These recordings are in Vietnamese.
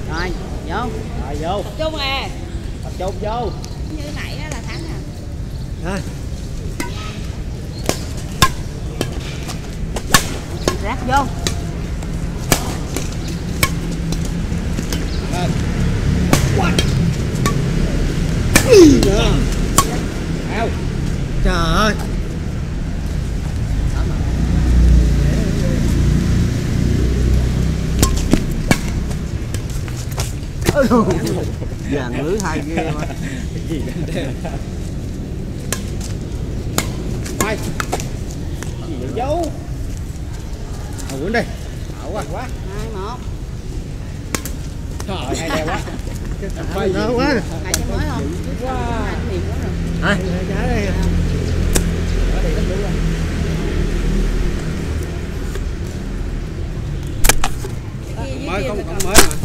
Rồi, vô. Rồi vô. Tập trung à. Tập trung vô. Như nãy đó là thắng à. Rồi. Rác vô. Lên. Quạt. Nữa. Ao. Trời ơi. Vàng lưới hai ghê mà. Gì đó. Mai. Gì vậy dấu? Quýnh đi. Ảo quá. 2-1. Trời hay đeo quá. Bay đó quá. Lại cho mới không? Wow. Niềm quá rồi. Hả? Trả đây. Ở đây đủ rồi. Mới có một con mới mà.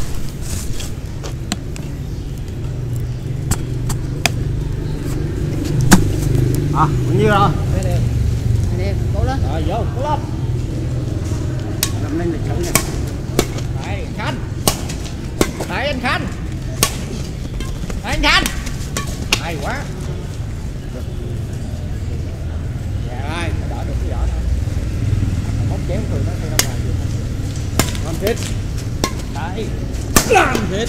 À, bao nhiêu rồi? Nè, cố lên. Rồi vô, cố lên. Làm lên lịch sử nè. Đấy, Khanh. Đấy anh Khanh. Đấy anh Khanh. Hay quá. Dạ ơi, đỡ được cái vỏ thôi. Móc chéo thường nó theo ra ngoài. Làm thịt. Đấy. Làm thịt.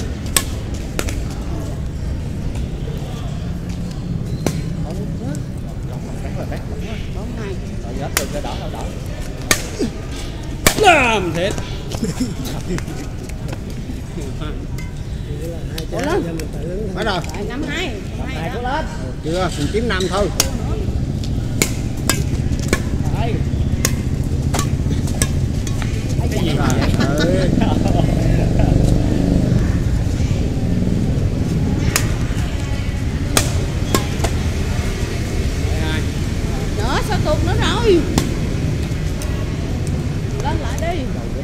Bóng 2. Rồi dắt từ cái đỏ đỏ. Làm thịt. Cố lên. Bắt đầu. Rồi 5-2. 5-2 Cố đó. lên. Chưa, mình kiếm 5 thôi. Đấy. Cái gì mà vậy? Nữa sao tụt nữa rồi. Lên lại đi.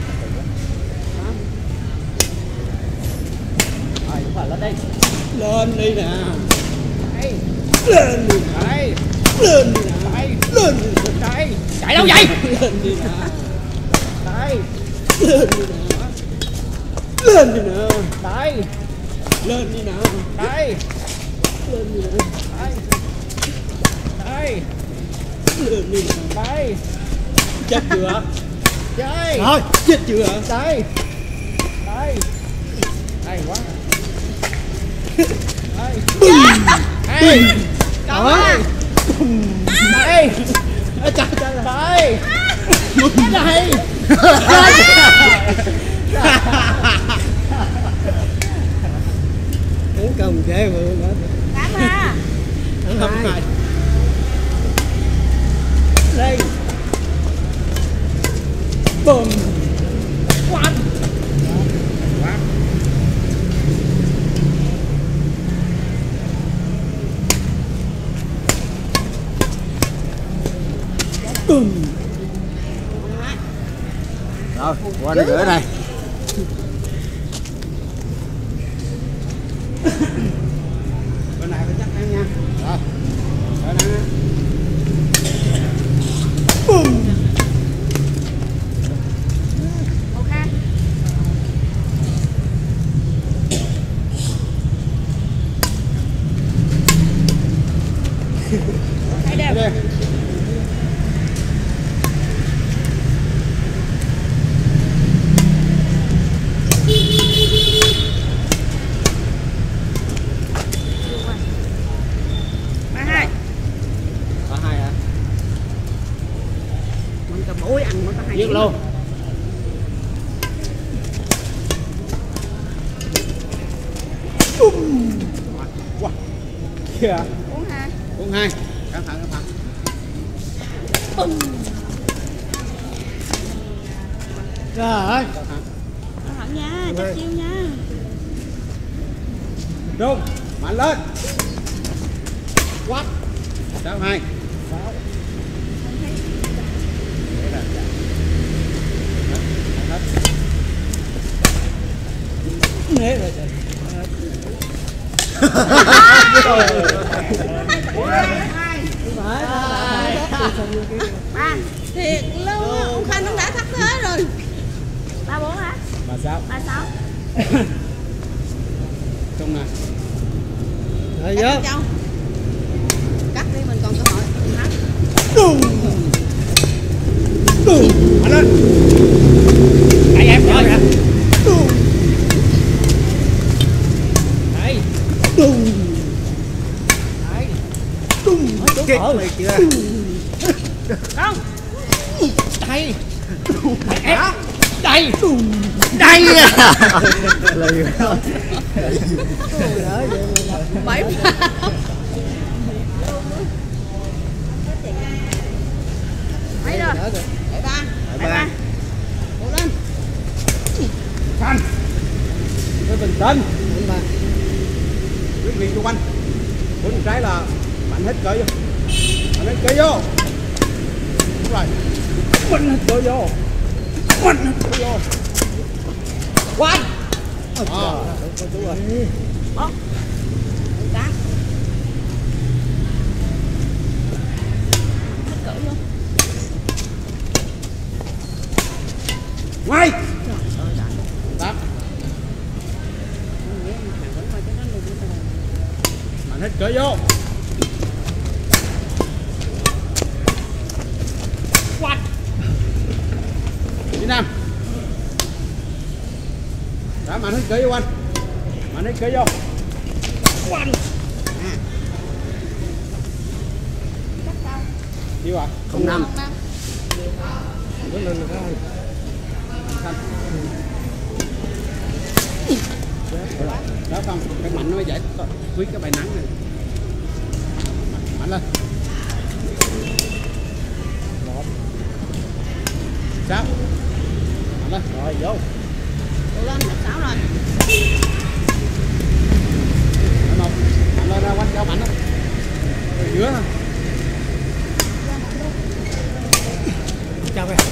Rồi, đúng rồi, lên đi. Lên đi nè. Đây. Lên đi. Đây. Lên đi nè. Đây. Lên đi. Đây. Chạy đâu vậy? Lên đi nè. Đây. Lên đi nè. Lên đi nè. Đây. Lên đi nè. Đây. Lên đi nè. Đây. Đây. Lên đi nè. Đây. Chết chưa? Chơi. Rồi, chết chưa? Đây. Đây. Hay quá. Đây. Đây. Đó. Đây. Trời trời đây. Đây. Uống công chế mà nữa. Cám ha. Không phải. Đây. Bùm. Quạt. Quạt. Bùm. Rồi, qua đây rửa đây. Bên này phải chắc ăn nha. Rồi. Rồi nè. Bùm. Ok. Hay đều. Đây. Có 2 hả? Mình cầm ôi ăn nó có 2 Giết luôn. Wow. Kìa. Uống 2. Uống 2. Cẩn thận, cẩn thận. Trời ơi. Cẩn thận. Cẩn thận nha, chắc chiêu nha. Trung, mạnh lên. Quát. 6-2. 6. Nế rồi trời. À, thiệt luôn á, ông Khanh ông đã thắt thế rồi. 3-4 hả? 36. 36. Trung nè. Rồi Cắt vô. Châu. Cắt đi mình còn cơ hội. Hả? Mạnh lên. Đẩy em rồi. Đấy. Đấy. Kìa mày chưa? Không. Đây. Em. Đây. Đây à. Lời Bảy. Mấy rồi? Bảy ba. Bảy ba. Cố lên. Phanh. Tôi bình tĩnh. Quyết liệt vô quanh. Đứng một trái là mạnh hết cỡ vô. Mạnh hết cỡ vô. Đúng rồi. Mạnh hết cỡ vô. Mạnh hết cỡ vô. Quanh. Đúng rồi. Bóng. Cắt. Hết cỡ luôn. Ngay. Đáp. Mạnh hết cỡ vô. Quanh. Đi Nam. Đã mạnh hết cỡ vô anh. Mạnh hết cỡ vô. Quanh. Đi vào. 05. Đó không, cái mạnh nó mới dễ quyết cái bài nắng này. Mạnh lên. 6. Mạnh lên. Rồi vô. Cố lên, 6 rồi. Một. Mạnh lên ra quanh cao mạnh đó. Rồi giữa thôi. Chào mày.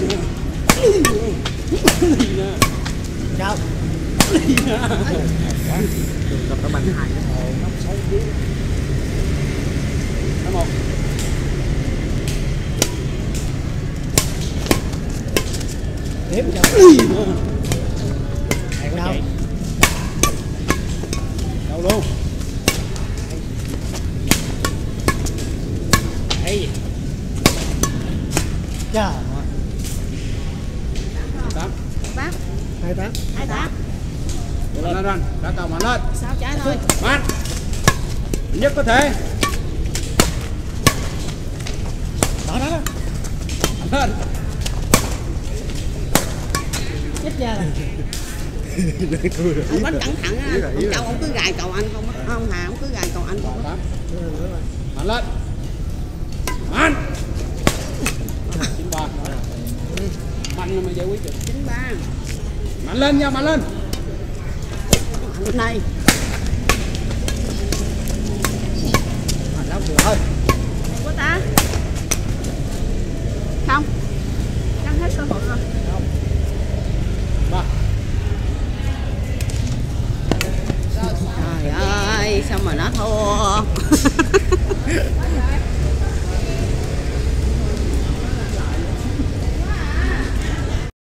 Chào. Tập các bạn hai. Đó một. Tiếp chào. Chào. Đâu luôn. Đây. Chào. 8. 8. 28. 28. Lên lên, ra cầu mạnh lên. 6 trái thôi. Mạnh. Nhất có thể. Đó đó. Mạnh lên. Chết ra rồi. Ông bánh cẩn thận á. Ông Châu ông cứ gài cầu anh không á. Ông Hà ông cứ gài cầu anh không á. 8. Mạnh lên. Mạnh. 93. Mạnh mà giải quyết được. 93. Mạnh lên nha, mạnh lên. Mạnh này. Lắm được thôi. Hay quá ta. Không. Căng hết cơ hội rồi. 3. Trời ơi, sao mà nó thua.